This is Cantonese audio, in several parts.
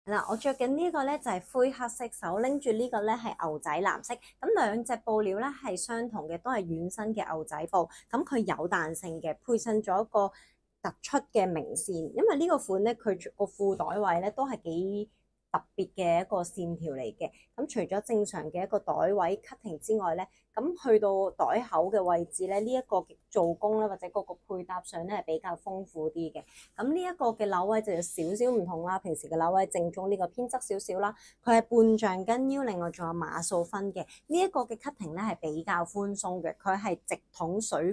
係啦，我着緊呢個咧就係灰黑色，手拎住呢個咧係牛仔藍色。咁兩隻布料咧係相同嘅，都係軟身嘅牛仔布。咁佢有彈性嘅，配襯咗一個突出嘅明線。因為呢個款咧，佢個褲袋位咧都係幾特別嘅一個線條嚟嘅。咁除咗正常嘅一個袋位 cutting 之外咧，咁去到袋口嘅位置咧，呢一個做工咧或者嗰個配搭上咧係比較豐富啲嘅。咁呢一個嘅紐位就有少少唔同啦，平時嘅紐位正宗，呢個偏側少少啦，佢係半橡筋腰，另外仲有碼數分嘅。呢一個嘅 cutting 咧係比較寬鬆嘅，佢係直筒水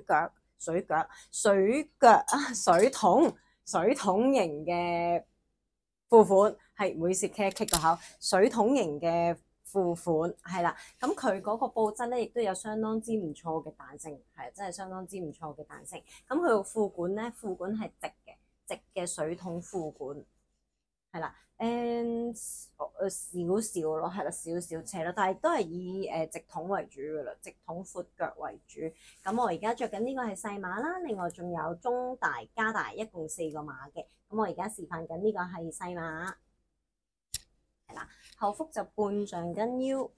桶型嘅褲款，係唔好意思 kick 個口，水桶型嘅褲款係啦。咁佢嗰個布質咧，亦都有相當之唔錯嘅彈性，係真係相當之唔錯嘅彈性。咁佢個褲管咧，褲管係直嘅水桶褲管，係啦，少少咯，係啦，少少斜咯，但係都係以直筒為主噶啦，直筒闊腳為主。咁我而家着緊呢個係細碼啦，另外仲有中大加大，一共4個碼嘅。咁我而家示範緊呢個係細碼，係啦，後腹就半橡筋腰，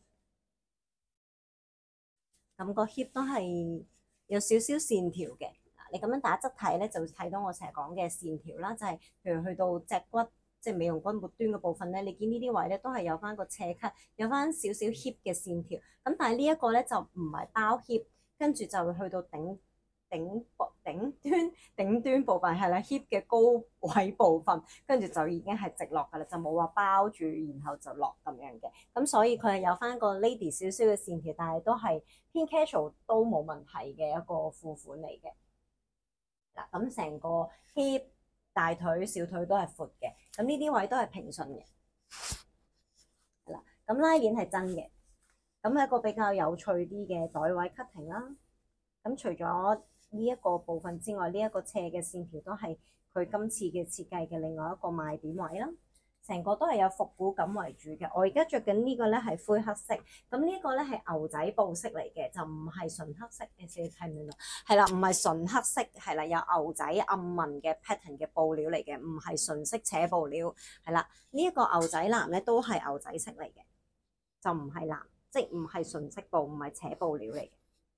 咁個 hip 都係有少少線條嘅。你咁樣打側睇咧，就會睇到我成日講嘅線條啦，就係譬如去到脊骨，即係美容骨末端嘅部分咧，你見呢啲位咧都係有翻個斜 cut，有翻少少 hip 嘅線條。咁但係呢一個咧就唔係包 hip，跟住就會去到頂端部分係啦 hip 嘅高位部分，跟住就已經係直落㗎啦，就冇話包住然後就落咁樣嘅。咁所以佢係有翻個 lady 少少嘅線條，但係都係偏 casual 都冇問題嘅一個褲款嚟嘅。嗱，咁成個 hip 大腿、小腿都係闊嘅，咁呢啲位都係平順嘅，係啦。咁拉鏈係真嘅，咁係一個比較有趣啲嘅袋位 cutting 啦。咁除咗呢一個部分之外，呢一個斜嘅線條都係佢今次嘅設計嘅另外一個賣點位啦。成個都係有復古感為主嘅。我而家着緊呢個咧係灰黑色，咁呢個咧係牛仔布色嚟嘅，就唔係純黑色。你先睇唔睇到？係啦，唔係純黑色，係啦，有牛仔暗紋嘅 pattern 嘅布料嚟嘅，唔係純色扯布料。係啦，呢一個牛仔藍咧都係牛仔色嚟嘅，就唔係藍，即係唔係純色布，唔係扯布料嚟嘅。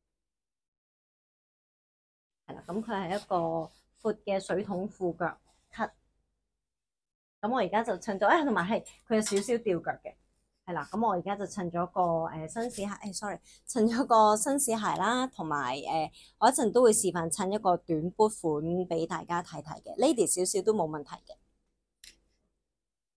係啦，咁佢係一個闊嘅水桶褲腳 cut。咁我而家就襯咗，同埋係佢有少少吊腳嘅，係啦。咁我而家就襯咗個紳士鞋，sorry，襯咗個紳士鞋啦，同埋我一陣都會示範襯一個短 boot 款俾大家睇睇嘅，lady 少少都冇問題嘅。